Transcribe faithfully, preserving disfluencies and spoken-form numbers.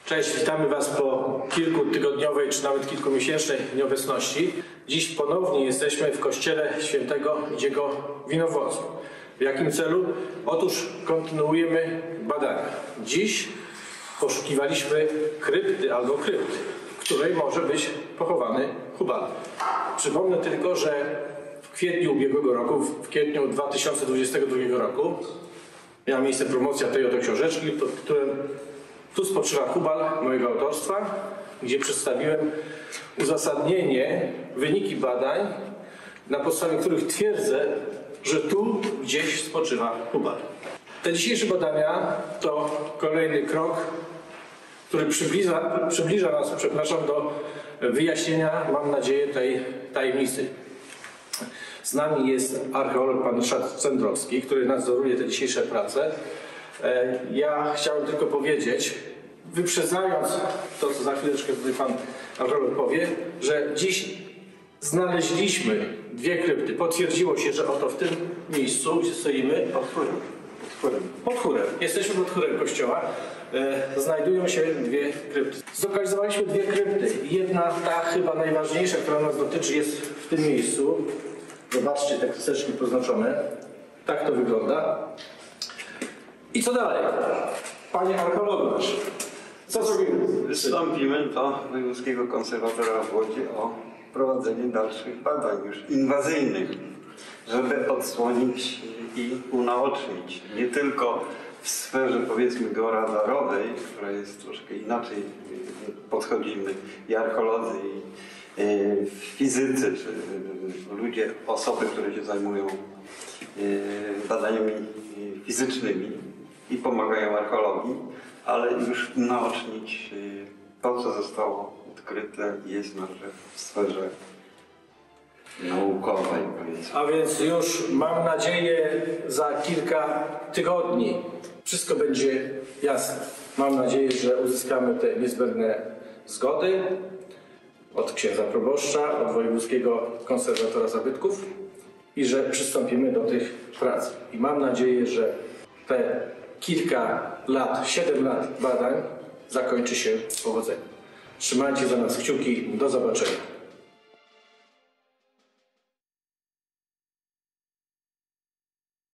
Cześć, witamy Was po kilkutygodniowej czy nawet kilkumiesięcznej nieobecności. Dziś ponownie jesteśmy w kościele świętego Idziego Winowozu. W jakim celu? Otóż kontynuujemy badania. Dziś poszukiwaliśmy krypty albo krypt, w której może być pochowany Hubal. Przypomnę tylko, że w kwietniu ubiegłego roku, w kwietniu dwa tysiące dwudziestego drugiego roku miała miejsce promocja tej oto książeczki, pod którym Tu spoczywa Hubal mojego autorstwa, gdzie przedstawiłem uzasadnienie, wyniki badań, na podstawie których twierdzę, że tu gdzieś spoczywa Hubal. Te dzisiejsze badania to kolejny krok, który przybliża, przybliża nas, przepraszam, do wyjaśnienia, mam nadzieję, tej tajemnicy. Z nami jest archeolog pan Ryszard Cendrowski, który nadzoruje te dzisiejsze prace. Ja chciałem tylko powiedzieć, wyprzedzając to, co za chwileczkę tutaj pan archeolog powie, że dziś znaleźliśmy dwie krypty. Potwierdziło się, że oto w tym miejscu, gdzie stoimy, pod chórem, pod chórem, pod chórem. Jesteśmy pod chórem kościoła, e, znajdują się dwie krypty. Zlokalizowaliśmy dwie krypty. Jedna, ta chyba najważniejsza, która nas dotyczy, jest w tym miejscu. Zobaczcie, te kreseczki poznaczone. Tak to wygląda. I co dalej? Panie archeologach, co zrobimy? Wystąpimy do Wojewódzkiego Konserwatora w Łodzi o prowadzenie dalszych badań już inwazyjnych, żeby odsłonić i unaocznić nie tylko w sferze, powiedzmy, georadarowej, która jest troszkę inaczej, podchodzimy i archeolodzy, i fizycy, czy ludzie, osoby, które się zajmują badaniami fizycznymi i pomagają archeologii, ale już unaocznić to, co zostało odkryte i jest w sferze naukowej, powiedzmy. A więc już mam nadzieję za kilka tygodni wszystko będzie jasne. Mam nadzieję, że uzyskamy te niezbędne zgody od księdza proboszcza, od Wojewódzkiego Konserwatora Zabytków i że przystąpimy do tych prac. I mam nadzieję, że te kilka lat, siedem lat badań zakończy się powodzeniem. Trzymajcie za nas kciuki. Do zobaczenia.